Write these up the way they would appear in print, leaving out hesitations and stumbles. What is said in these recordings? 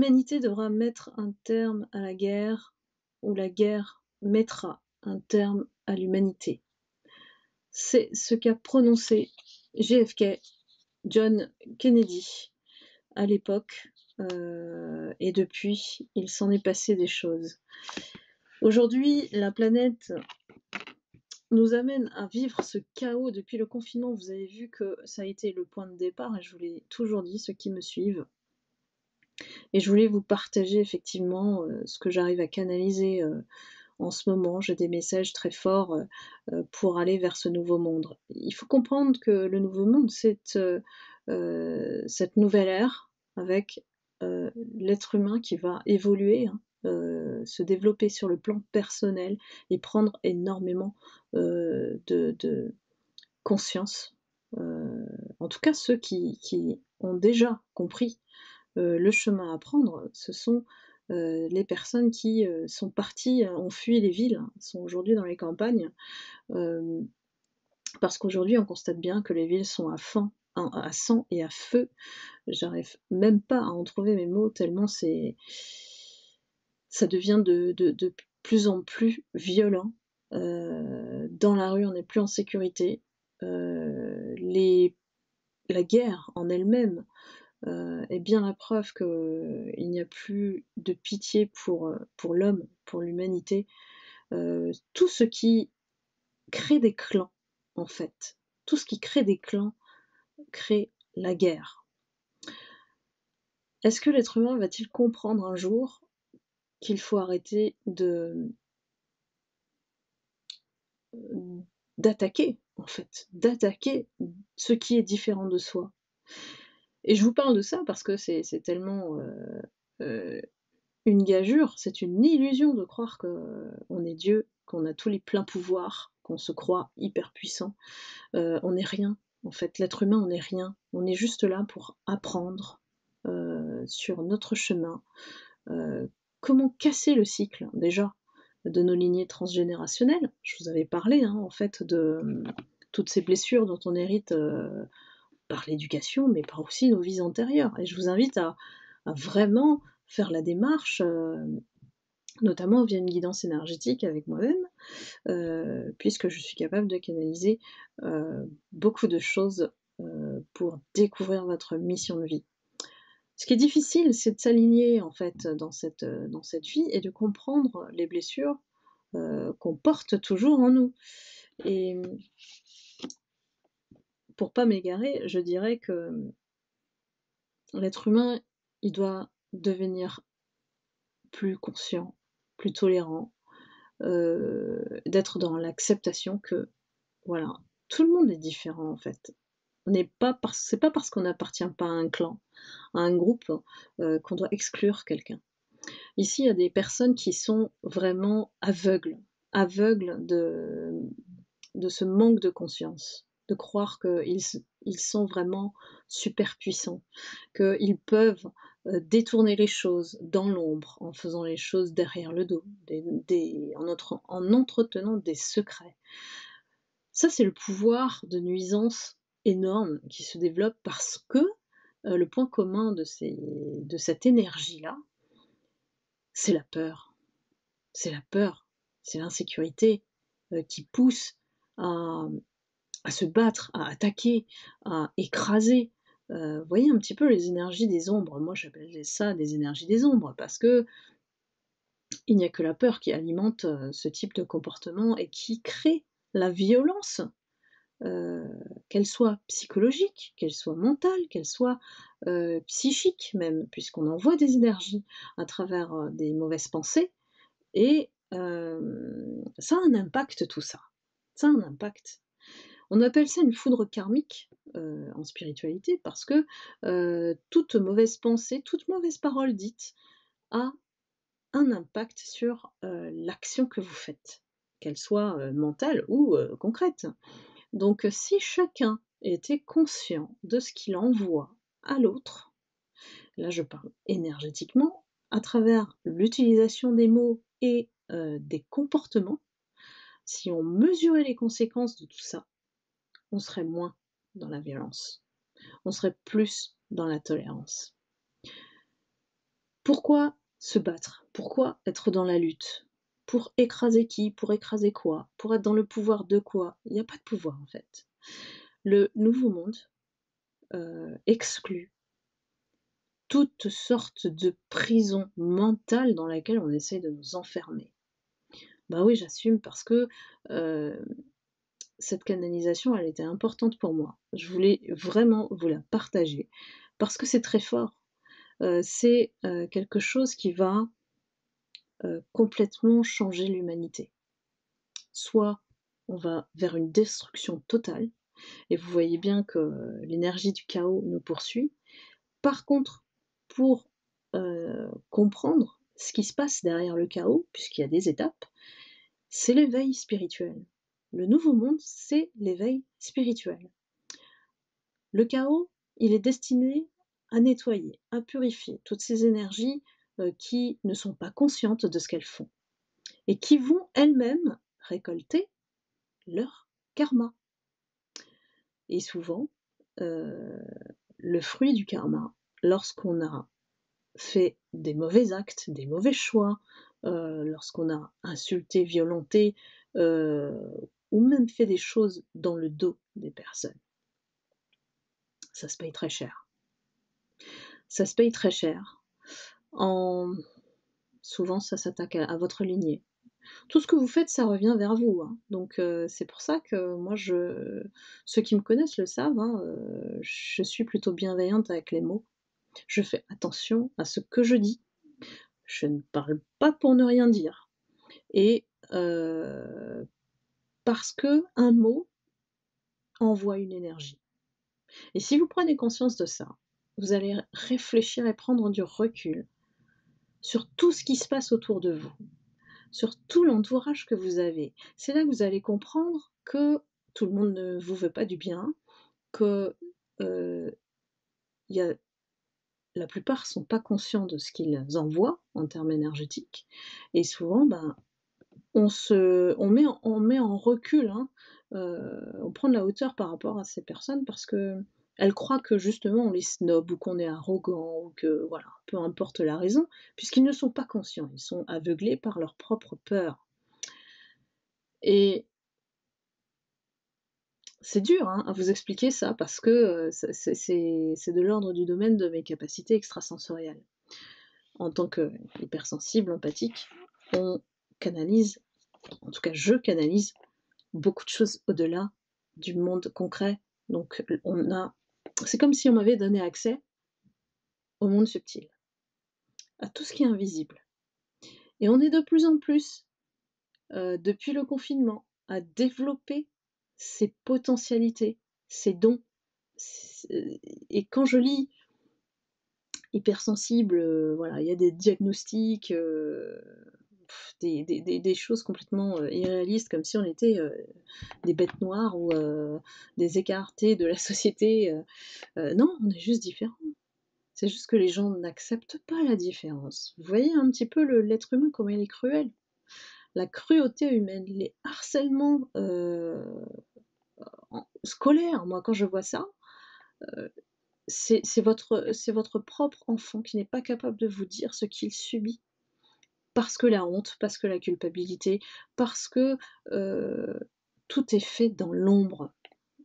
l'humanité devra mettre un terme à la guerre ou la guerre mettra un terme à l'humanité. C'est ce qu'a prononcé JFK, John Kennedy, à l'époque, et depuis, il s'en est passé des choses. Aujourd'hui, la planète nous amène à vivre ce chaos depuis le confinement. Vous avez vu que ça a été le point de départ, et je vous l'ai toujours dit, ceux qui me suivent. Et je voulais vous partager effectivement ce que j'arrive à canaliser en ce moment. J'ai des messages très forts pour aller vers ce nouveau monde. Il faut comprendre que le nouveau monde, c'est cette nouvelle ère avec l'être humain qui va évoluer, hein, se développer sur le plan personnel et prendre énormément de conscience. En tout cas, ceux qui ont déjà compris le chemin à prendre, ce sont les personnes qui sont parties, ont fui les villes, hein, sont aujourd'hui dans les campagnes, euh, parce qu'aujourd'hui on constate bien que les villes sont à sang et à feu. J'arrive même pas à en trouver mes mots tellement ça devient de plus en plus violent. Dans la rue, on n'est plus en sécurité. La guerre en elle-même est bien la preuve qu'il n'y a plus de pitié pour l'homme, pour l'humanité. Tout ce qui crée des clans, en fait, tout ce qui crée des clans crée la guerre. Est-ce que l'être humain va-t-il comprendre un jour qu'il faut arrêter d'attaquer, en fait, d'attaquer ce qui est différent de soi? Et je vous parle de ça parce que c'est tellement une gageure, c'est une illusion de croire qu'on est Dieu, qu'on a tous les pleins pouvoirs, qu'on se croit hyper puissant. On n'est rien, en fait. L'être humain, on n'est rien. On est juste là pour apprendre sur notre chemin comment casser le cycle, déjà, de nos lignées transgénérationnelles. Je vous avais parlé, hein, en fait, de toutes ces blessures dont on hérite par l'éducation, mais par aussi nos vies antérieures. Et je vous invite à vraiment faire la démarche, notamment via une guidance énergétique avec moi-même, puisque je suis capable de canaliser beaucoup de choses pour découvrir votre mission de vie. Ce qui est difficile, c'est de s'aligner en fait dans cette vie et de comprendre les blessures qu'on porte toujours en nous. Et pour pas m'égarer, je dirais que l'être humain, il doit devenir plus conscient, plus tolérant, d'être dans l'acceptation que, voilà, tout le monde est différent en fait. C'est pas parce qu'on n'appartient pas à un clan, à un groupe, qu'on doit exclure quelqu'un. Ici, il y a des personnes qui sont vraiment aveugles de ce manque de conscience, de croire qu'ils sont vraiment super puissants, qu'ils peuvent détourner les choses dans l'ombre, en faisant les choses derrière le dos, en entretenant des secrets. Ça, c'est le pouvoir de nuisance énorme qui se développe parce que le point commun de cette énergie-là, c'est la peur. C'est la peur, c'est l'insécurité qui pousse à, à se battre, à attaquer, à écraser. Vous voyez un petit peu les énergies des ombres. Moi, j'appelle ça des énergies des ombres parce que il n'y a que la peur qui alimente ce type de comportement et qui crée la violence, euh, qu'elle soit psychologique, qu'elle soit mentale, qu'elle soit psychique même, puisqu'on envoie des énergies à travers des mauvaises pensées. Et ça a un impact tout ça. Ça a un impact. On appelle ça une foudre karmique en spiritualité parce que toute mauvaise pensée, toute mauvaise parole dite a un impact sur l'action que vous faites, qu'elle soit mentale ou concrète. Donc si chacun était conscient de ce qu'il envoie à l'autre, là je parle énergétiquement, à travers l'utilisation des mots et des comportements, si on mesurait les conséquences de tout ça, on serait moins dans la violence, on serait plus dans la tolérance. Pourquoi se battre? Pourquoi être dans la lutte? Pour écraser qui? Pour écraser quoi? Pour être dans le pouvoir de quoi? Il y a pas de pouvoir, en fait. Le nouveau monde, exclut toutes sortes de prisons mentales dans laquelle on essaie de nous enfermer. Bah oui, j'assume parce que, heu, cette canalisation, elle était importante pour moi. Je voulais vraiment vous la partager parce que c'est très fort. C'est, quelque chose qui va, complètement changer l'humanité. Soit on va vers une destruction totale et vous voyez bien que l'énergie du chaos nous poursuit. Par contre, pour, comprendre ce qui se passe derrière le chaos, puisqu'il y a des étapes, c'est l'éveil spirituel. Le nouveau monde, c'est l'éveil spirituel. Le chaos, il est destiné à nettoyer, à purifier toutes ces énergies, qui ne sont pas conscientes de ce qu'elles font et qui vont elles-mêmes récolter leur karma. Et souvent, heu, le fruit du karma, lorsqu'on a fait des mauvais actes, des mauvais choix, lorsqu'on a insulté, violenté, heu, ou même fait des choses dans le dos des personnes, ça se paye très cher. Ça se paye très cher. En Souvent ça s'attaque à votre lignée. Tout ce que vous faites, ça revient vers vous, hein. Donc c'est pour ça que moi ceux qui me connaissent le savent, hein, je suis plutôt bienveillante avec les mots. Je fais attention à ce que je dis. Je ne parle pas pour ne rien dire et parce qu'un mot envoie une énergie et si vous prenez conscience de ça, vous allez réfléchir et prendre du recul sur tout ce qui se passe autour de vous, sur tout l'entourage que vous avez. C'est là que vous allez comprendre que tout le monde ne vous veut pas du bien, que, il y a la plupart sont pas conscients de ce qu'ils envoient en termes énergétiques et souvent, ben, on met en recul, hein, on prend de la hauteur par rapport à ces personnes parce qu'elles croient que justement on les snob ou qu'on est arrogant ou que voilà, peu importe la raison, puisqu'ils ne sont pas conscients, ils sont aveuglés par leur propre peur et c'est dur, hein, à vous expliquer ça parce que, c'est de l'ordre du domaine de mes capacités extrasensorielles. En tant qu'hypersensible, empathique, on canalise, en tout cas je canalise beaucoup de choses au-delà du monde concret. Donc c'est comme si on m'avait donné accès au monde subtil, à tout ce qui est invisible. Et on est de plus en plus, depuis le confinement, à développer ces potentialités, ces dons. Et quand je lis hypersensible, voilà, il y a des diagnostics, des choses complètement, irréalistes comme si on était, des bêtes noires ou, des écartés de la société, non, on est juste différents. C'est juste que les gens n'acceptent pas la différence. Vous voyez un petit peu l'être humain, comment il est cruel? La cruauté humaine, les harcèlements, scolaires, moi quand je vois ça, c'est votre propre enfant qui n'est pas capable de vous dire ce qu'il subit. Parce que la honte, parce que la culpabilité, parce que, heu, tout est fait dans l'ombre.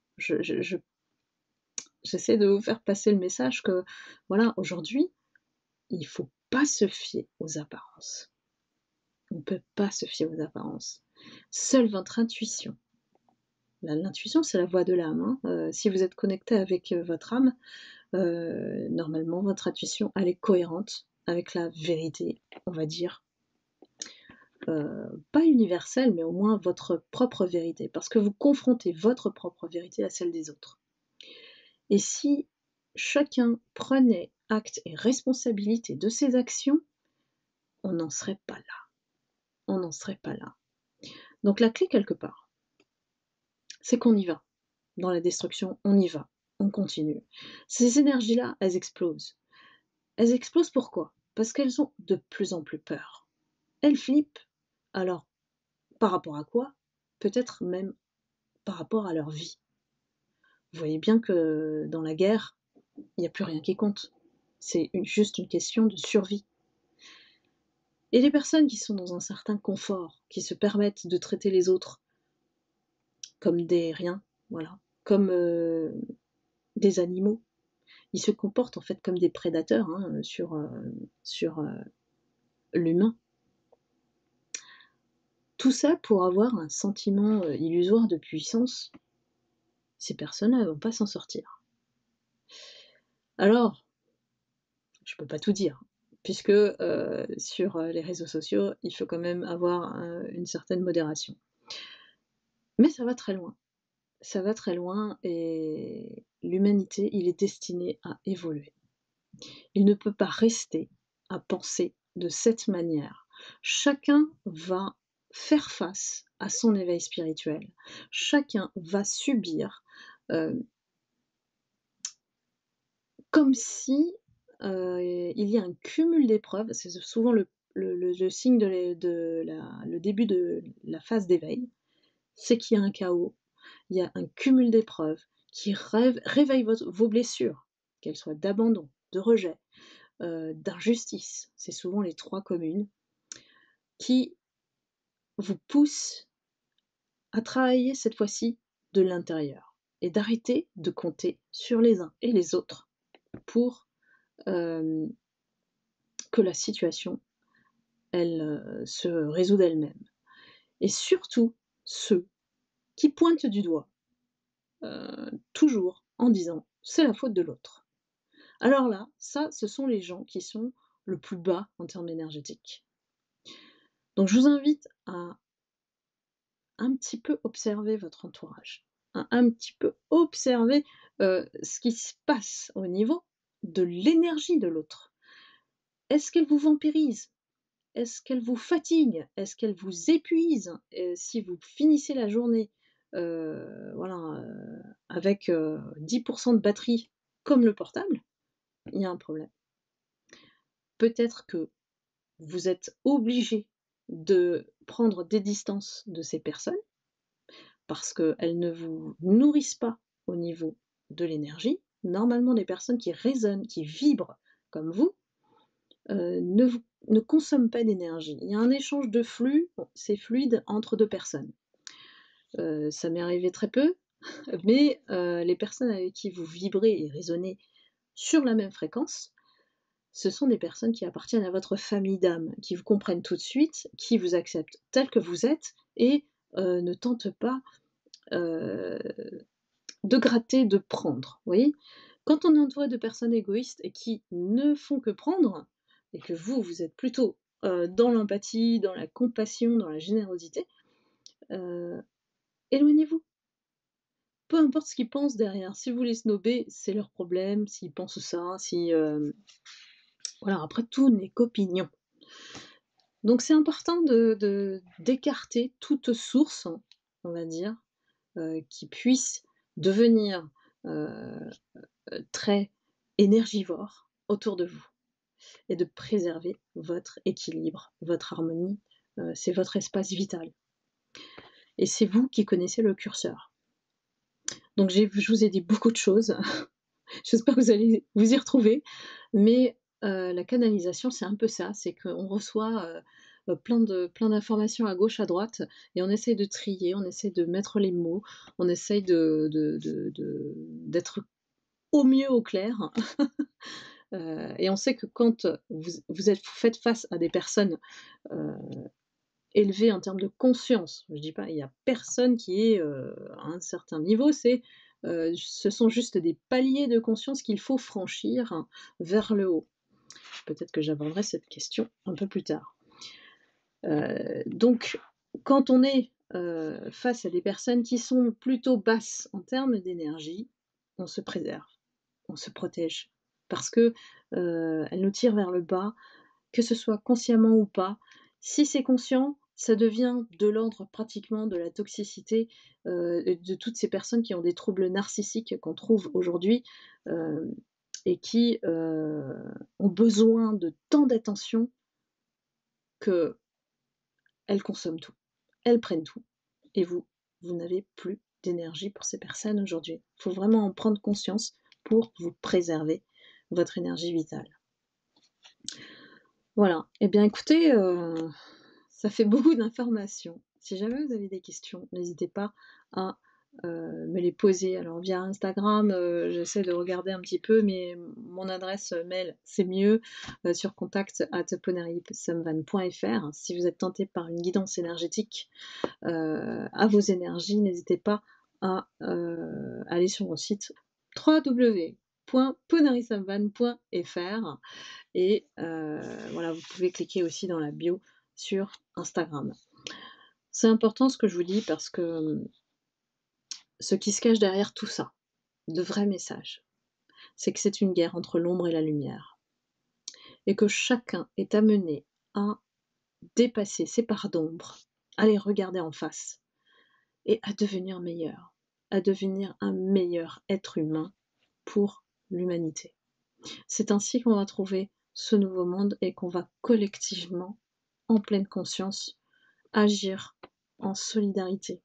J'essaie de vous faire passer le message que, voilà, aujourd'hui, il faut pas se fier aux apparences. On ne peut pas se fier aux apparences. Seule votre intuition. L'intuition, c'est la voix de l'âme, hein. Si vous êtes connecté avec, votre âme, normalement votre intuition, elle est cohérente avec la vérité, on va dire, pas universelle, mais au moins votre propre vérité, parce que vous confrontez votre propre vérité à celle des autres. Et si chacun prenait acte et responsabilité de ses actions, on n'en serait pas là. On n'en serait pas là. Donc la clé quelque part, c'est qu'on y va. Dans la destruction, on y va, on continue. Ces énergies-là, elles explosent. Elles explosent pourquoi? Parce qu'elles ont de plus en plus peur. Elles flippent. Alors, par rapport à quoi? Peut-être même par rapport à leur vie. Vous voyez bien que dans la guerre, il n'y a plus rien qui compte. C'est juste une question de survie. Et les personnes qui sont dans un certain confort, qui se permettent de traiter les autres comme des riens, voilà, comme, des animaux. Ils se comportent en fait comme des prédateurs, hein, sur l'humain. Tout ça pour avoir un sentiment, illusoire de puissance. Ces personnes-là, elles vont pas s'en sortir. Alors, je peux pas tout dire, puisque, sur, les réseaux sociaux, il faut quand même avoir, une certaine modération. Mais ça va très loin. Ça va très loin et l'humanité, il est destiné à évoluer. Il ne peut pas rester à penser de cette manière. Chacun va faire face à son éveil spirituel. Chacun va subir, heu, comme si, il y a un cumul d'épreuves. C'est souvent le signe le début de la phase d'éveil, c'est qu'il y a un chaos, il y a un cumul d'épreuves qui réveille vos blessures, qu'elles soient d'abandon, de rejet, d'injustice. C'est souvent les 3 communes qui vous poussent à travailler cette fois-ci de l'intérieur et d'arrêter de compter sur les uns et les autres pour, hem, que la situation, elle, se résout d'elle-même. Et surtout ceux qui pointent du doigt, toujours en disant: «C'est la faute de l'autre». Alors là, ça, ce sont les gens qui sont le plus bas en termes énergétiques. Donc je vous invite à un petit peu observer votre entourage, à un petit peu observer, ce qui se passe au niveau de l'énergie de l'autre. Est-ce qu'elle vous vampirise? Est-ce qu'elle vous fatigue? Est-ce qu'elle vous épuise? Si vous finissez la journée, voilà, avec, 10 de batterie comme le portable, il y a un problème. Peut-être que vous êtes obligé de prendre des distances de ces personnes parce qu'elles ne vous nourrissent pas au niveau de l'énergie. Normalement, les personnes qui résonnent, qui vibrent comme vous, ne consomment pas d'énergie. Il y a un échange de flux, bon, c'est fluide entre 2 personnes. Ça m'est arrivé très peu, mais les personnes avec qui vous vibrez et résonnez sur la même fréquence, ce sont des personnes qui appartiennent à votre famille d'âme, qui vous comprennent tout de suite, qui vous acceptent tel que vous êtes et ne tentent pas, heu, de gratter, de prendre, vous voyez? Quand on est entouré de personnes égoïstes et qui ne font que prendre et que vous, vous êtes plutôt, dans l'empathie, dans la compassion, dans la générosité, heu, éloignez-vous. Peu importe ce qu'ils pensent derrière. Si vous les snobez, c'est leur problème, s'ils pensent ça, si, voilà, après tout n'est qu'opinion. Donc c'est important d'écarter toute source, on va dire, qui puisse devenir, heu très énergivore autour de vous et de préserver votre équilibre, votre harmonie, c'est votre espace vital et c'est vous qui connaissez le curseur. Donc je vous ai dit beaucoup de choses, j'espère que vous allez vous y retrouver, mais la canalisation, c'est un peu ça, c'est qu'on reçoit, plein d'informations à gauche, à droite et on essaye de trier, on essaye de mettre les mots, on essaye d'être au mieux au clair. Et on sait que quand vous faites face à des personnes, heu, élevées en termes de conscience, je dis pas il y a personne qui est, à un certain niveau, ce sont juste des paliers de conscience qu'il faut franchir vers le haut. Peut-être que j'aborderai cette question un peu plus tard. Donc quand on est, face à des personnes qui sont plutôt basses en termes d'énergie, on se préserve, on se protège parce que, elles nous tirent vers le bas, que ce soit consciemment ou pas. Si c'est conscient, ça devient de l'ordre pratiquement de la toxicité, de toutes ces personnes qui ont des troubles narcissiques qu'on trouve aujourd'hui, hem et qui, ont besoin de tant d'attention qu'elles consomment tout. Elles prennent tout et vous n'avez plus d'énergie pour ces personnes aujourd'hui. Il faut vraiment en prendre conscience pour vous préserver votre énergie vitale. Voilà. Eh bien écoutez, ça fait beaucoup d'informations. Si jamais vous avez des questions, n'hésitez pas à, me les poser. Alors via Instagram, j'essaie de regarder un petit peu, mais mon adresse, mail, c'est mieux, sur contact@ponerysamvan.fr. Si vous êtes tenté par une guidance énergétique, à vos énergies, n'hésitez pas à, aller sur mon site www.ponerysamvan.fr et voilà, vous pouvez cliquer aussi dans la bio sur Instagram. C'est important ce que je vous dis parce que ce qui se cache derrière tout ça, de vrais messages, c'est que c'est une guerre entre l'ombre et la lumière et que chacun est amené à dépasser ses parts d'ombre, à les regarder en face et à devenir meilleur, à devenir un meilleur être humain pour l'humanité. C'est ainsi qu'on va trouver ce nouveau monde et qu'on va collectivement, en pleine conscience, agir en solidarité.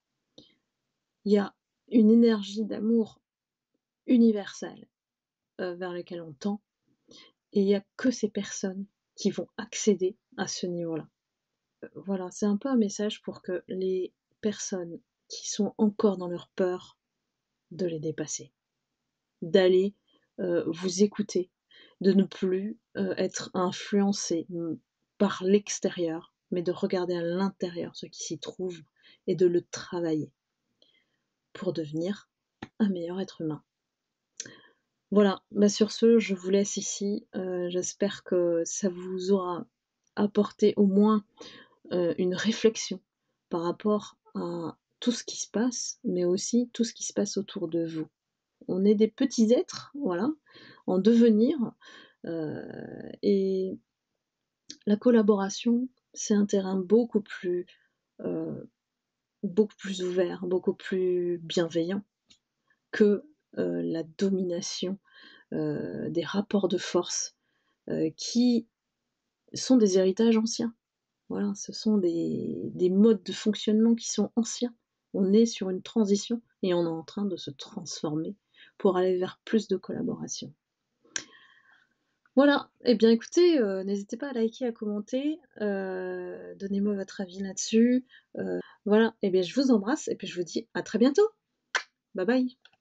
Il y a une énergie d'amour universelle vers laquelle on tend et il n'y a que ces personnes qui vont accéder à ce niveau-là. Voilà, c'est un peu un message pour que les personnes qui sont encore dans leur peur, de les dépasser, d'aller vous écouter, de ne plus être influencé par l'extérieur, mais de regarder à l'intérieur ce qui s'y trouve et de le travailler pour devenir un meilleur être humain. Voilà, bah sur ce, je vous laisse ici. J'espère que ça vous aura apporté au moins une réflexion par rapport à tout ce qui se passe, mais aussi tout ce qui se passe autour de vous. On est des petits êtres, voilà, en devenir, heu et la collaboration, c'est un terrain heu, beaucoup plus ouvert, beaucoup plus bienveillant que, la domination, des rapports de force, qui sont des héritages anciens. Voilà, ce sont des modes de fonctionnement qui sont anciens. On est sur une transition et on est en train de se transformer pour aller vers plus de collaboration. Voilà, et bien écoutez, n'hésitez pas à liker, à commenter, donnez-moi votre avis là-dessus. Voilà, et bien je vous embrasse et puis je vous dis à très bientôt. Bye bye.